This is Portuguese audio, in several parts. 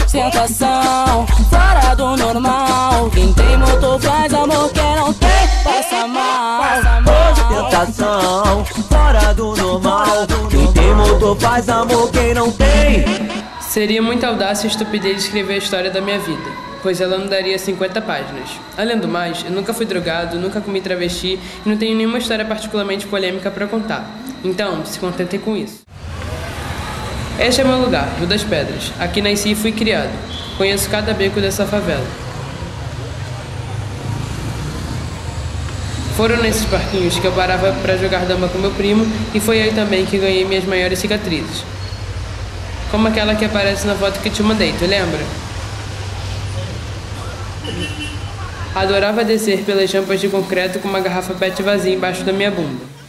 Sensação fora do normal. Quem tem motor faz amor, quem não tem passa mal. Tentação fora do normal. Quem tem motor faz amor, quem não tem. Seria muita audácia e estupidez escrever a história da minha vida, pois ela não daria 50 páginas. Além do mais, eu nunca fui drogado, nunca comi travesti e não tenho nenhuma história particularmente polêmica para contar. Então, se contentem com isso. Este é meu lugar, Rio das Pedras. Aqui nasci e fui criado. Conheço cada beco dessa favela. Foram nesses parquinhos que eu parava para jogar dama com meu primo e foi aí também que ganhei minhas maiores cicatrizes. Como aquela que aparece na foto que te mandei, tu lembra? Adorava descer pelas rampas de concreto com uma garrafa PET vazia embaixo da minha bunda.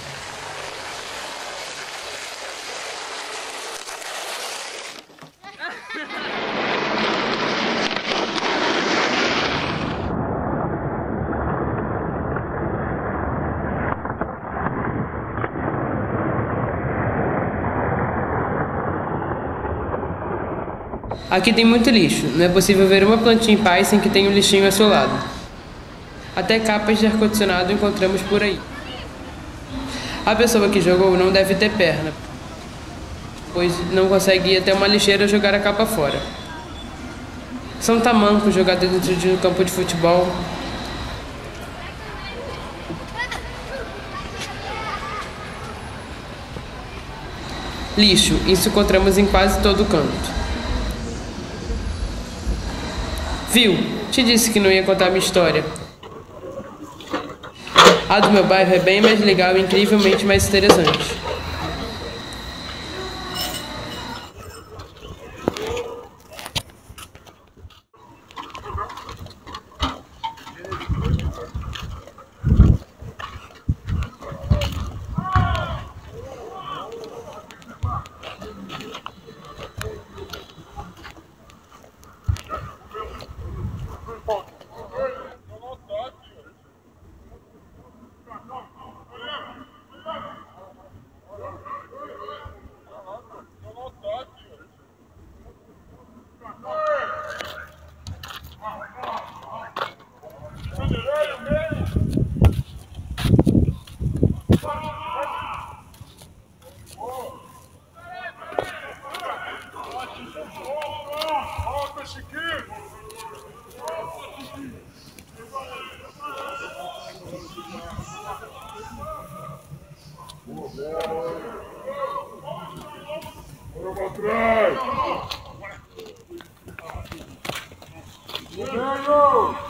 Aqui tem muito lixo, não é possível ver uma plantinha em paz sem que tenha um lixinho ao seu lado. Até capas de ar-condicionado encontramos por aí. A pessoa que jogou não deve ter perna, pois não consegue ir até uma lixeira jogar a capa fora. São tamancos jogados dentro de um campo de futebol. Lixo, isso encontramos em quase todo canto. Viu? Te disse que não ia contar minha história. A do meu bairro é bem mais legal e incrivelmente mais interessante. Atrás!